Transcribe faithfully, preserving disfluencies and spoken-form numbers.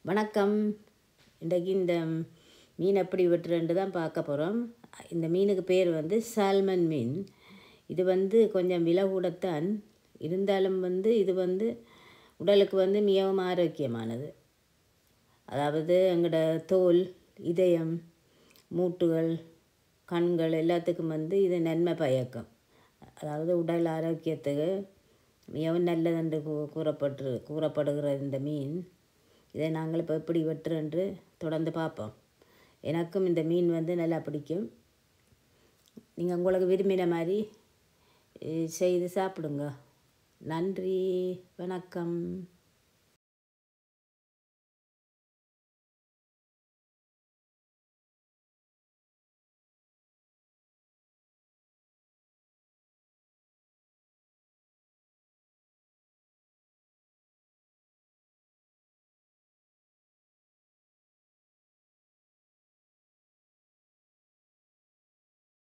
வணக்கம். இன்றைக்கு இந்த மீன் எப்படி வெட்டுறேன்ட்டு தான் பார்க்க போகிறோம். இந்த மீனுக்கு பேர் வந்து சால்மன் மீன். இது வந்து கொஞ்சம் விலை கூடத்தான் இருந்தாலும் வந்து இது வந்து உடலுக்கு வந்து மிகவும் ஆரோக்கியமானது. அதாவது எங்களோட தோல், இதயம், மூட்டுகள், கண்கள் எல்லாத்துக்கும் வந்து இது நன்மை பயக்கும். அதாவது உடல் ஆரோக்கியத்துக்கு மிகவும் நல்லதென்று கூ கூறப்பட்டு கூறப்படுகிற இந்த மீன் இதை நாங்கள் இப்போ எப்படி வெட்டுறென்று தொடர்ந்து பார்ப்போம். எனக்கும் இந்த மீன் வந்து நல்லா பிடிக்கும். நீங்கள் உங்களுக்கு விரும்பின மாதிரி செய்து சாப்பிடுங்க. நன்றி, வணக்கம்.